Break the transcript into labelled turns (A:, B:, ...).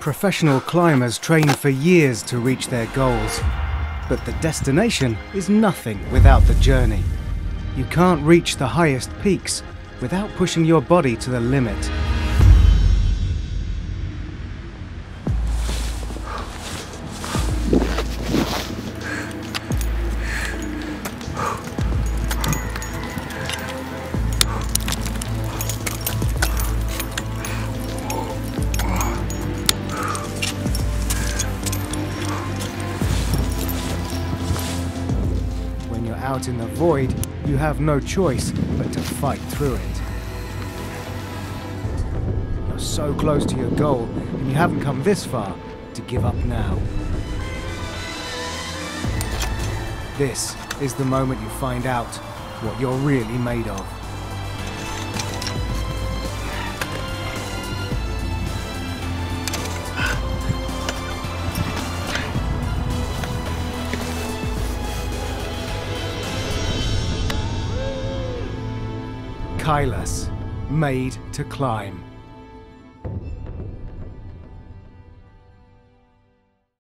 A: Professional climbers train for years to reach their goals, but the destination is nothing without the journey. You can't reach the highest peaks without pushing your body to the limit. When you're out in the void, you have no choice but to fight through it. You're so close to your goal, and you haven't come this far to give up now. This is the moment you find out what you're really made of. Kailas, made to climb.